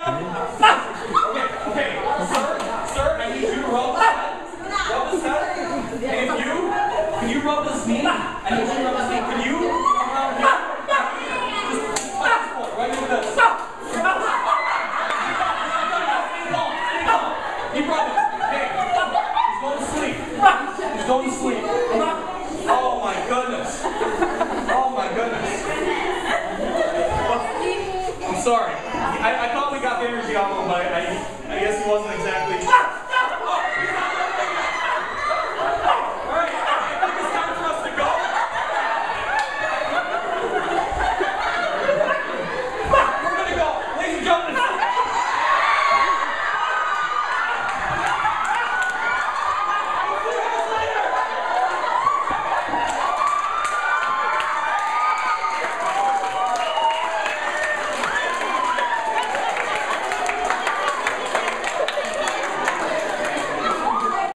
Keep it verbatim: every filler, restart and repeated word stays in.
okay. Sir, sir, I need you to rub his head. Rub his head. And if you, can you rub his knee? I need you to rub his knee. Can you come around here? Just touch his foot right into this. Stay calm. Stay calm. Keep rubbing. Okay. He's going to sleep. He's going to sleep. Oh my goodness. Oh my goodness. I'm sorry. I, I thought we got the energy out of him, but I